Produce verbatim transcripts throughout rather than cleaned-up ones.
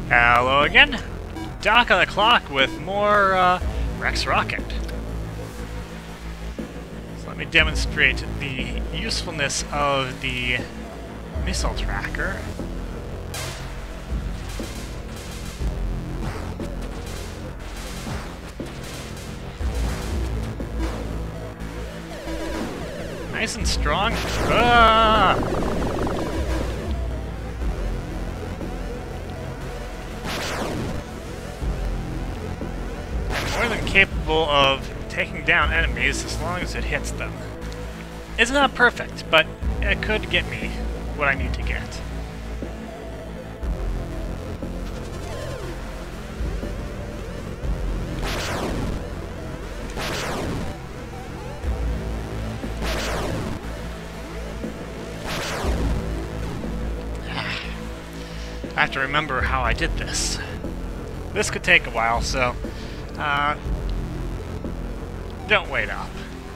Hello again, Doc on the clock with more uh, Rex Rocket. So let me demonstrate the usefulness of the missile tracker. Nice and strong. Ah! More than capable of taking down enemies as long as it hits them. It's not perfect, but it could get me what I need to get. I have to remember how I did this. This could take a while, so Uh, don't wait up.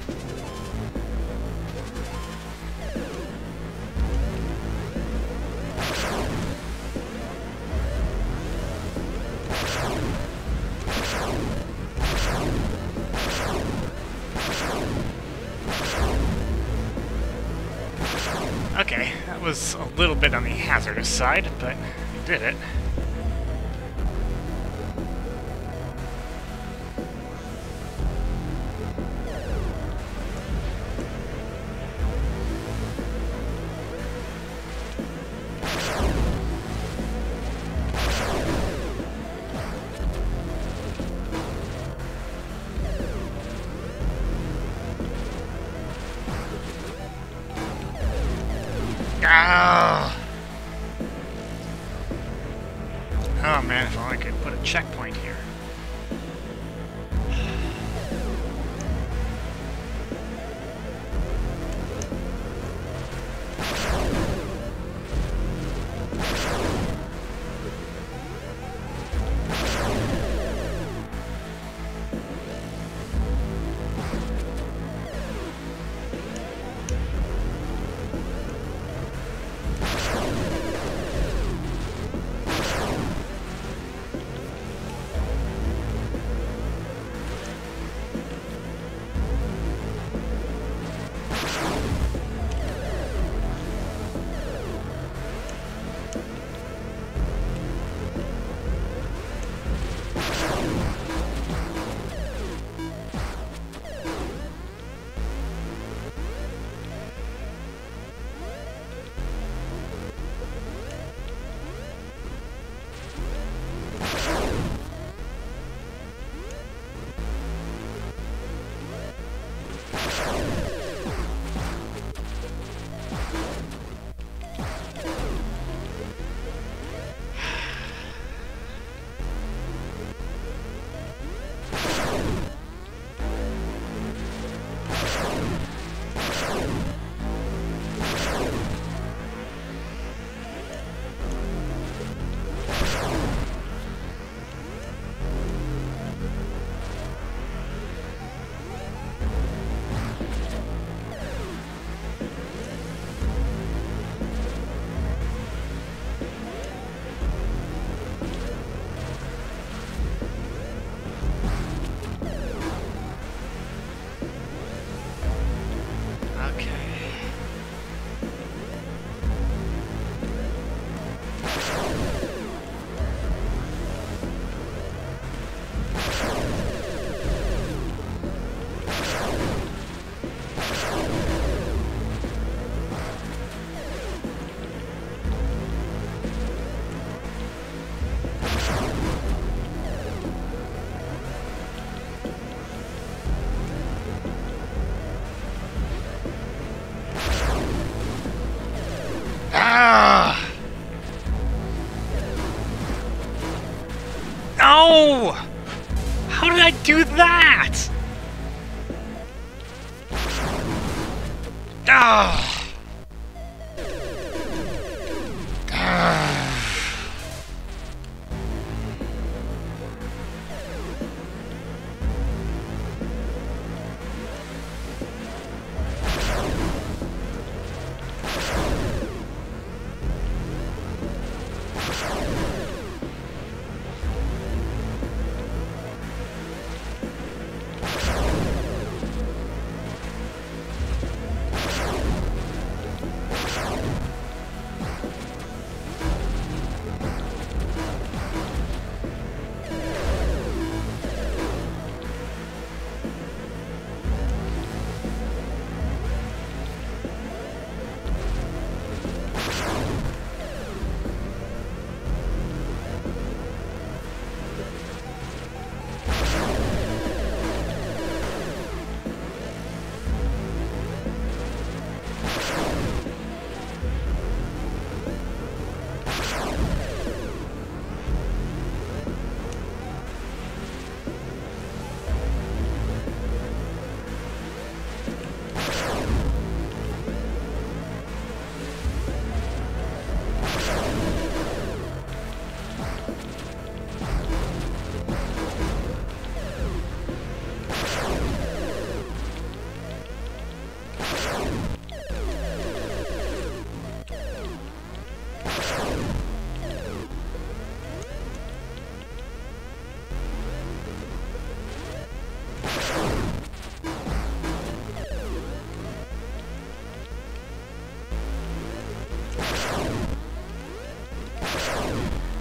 Okay, that was a little bit on the hazardous side, but we did it. Oh. Oh man, if only I could put a checkpoint here. Ah! No! How did I do that? Ah! Ah!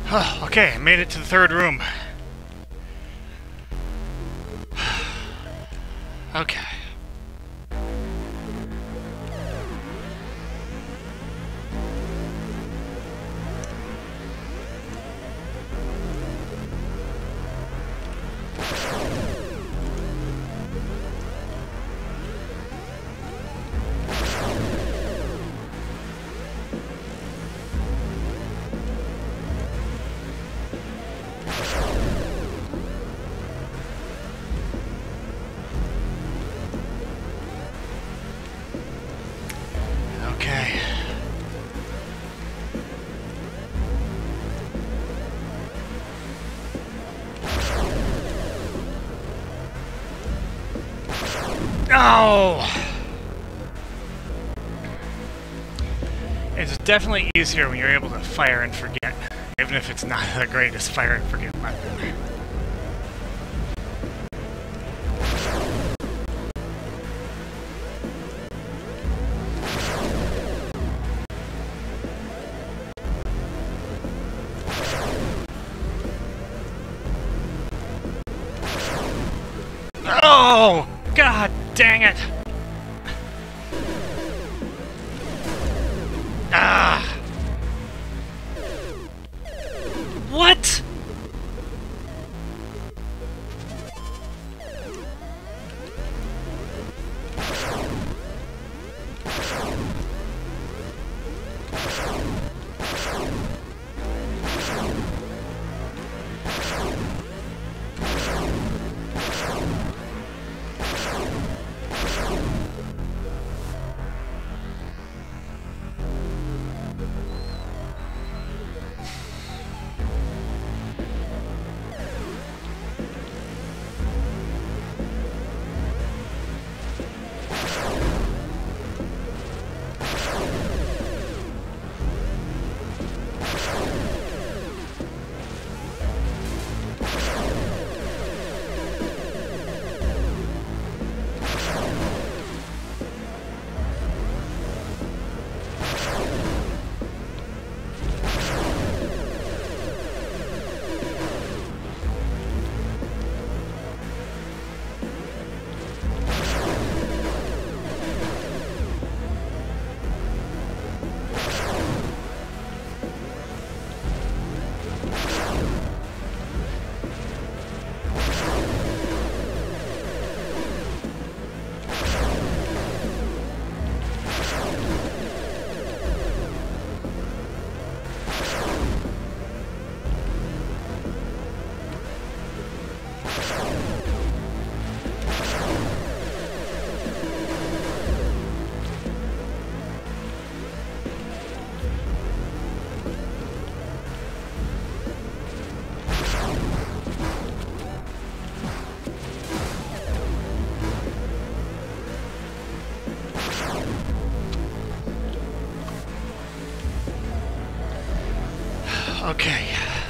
Okay, I made it to the third room. Okay. Okay. Oh! It's definitely easier when you're able to fire and forget, even if it's not the greatest fire and forget weapon. Oh! God dang it! Ah! What? Okay.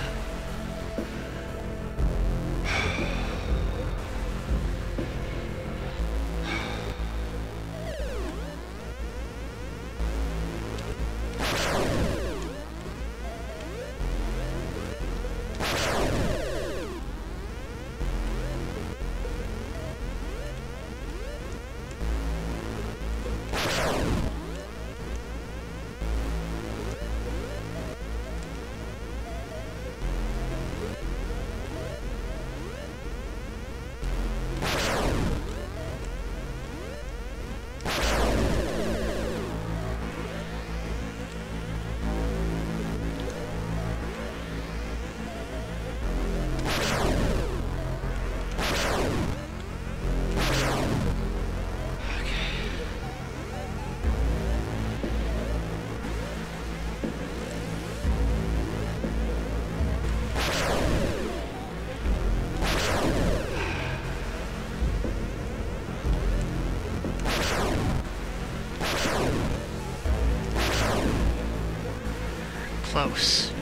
Close.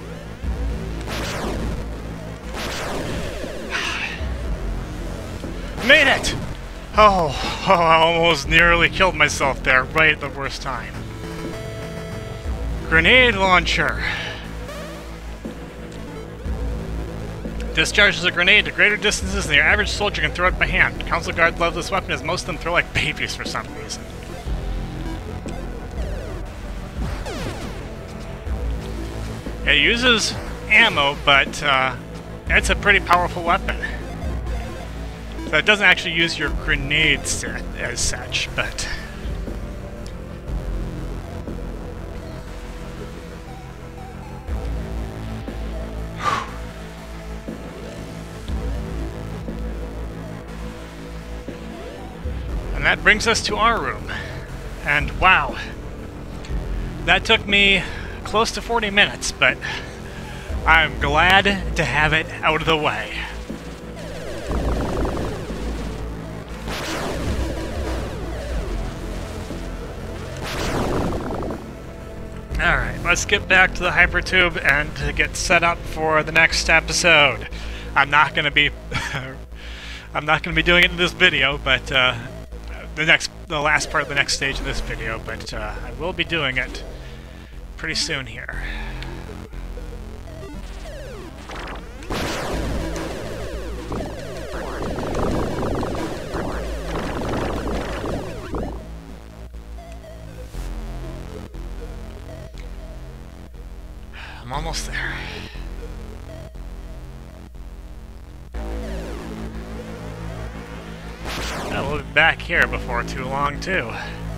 Made it! Oh, oh, I almost nearly killed myself there, right at the worst time. Grenade launcher. Discharges a grenade to greater distances than your average soldier can throw it by hand. Council Guard love this weapon as most of them throw like babies for some reason. It uses ammo, but uh, it's a pretty powerful weapon. So it doesn't actually use your grenades as such, but... And that brings us to our room. And wow, that took me close to forty minutes, but I'm glad to have it out of the way. Alright, let's get back to the hypertube and get set up for the next episode. I'm not going to be I'm not going to be doing it in this video, but uh, the next the last part of the next stage of this video, but uh, I will be doing it pretty soon here. I'm almost there. I will be back here before too long, too.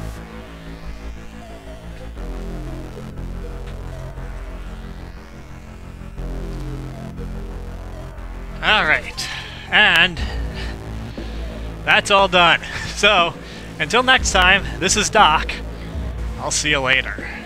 Alright, and that's all done. So, until next time, this is Doc. I'll see you later.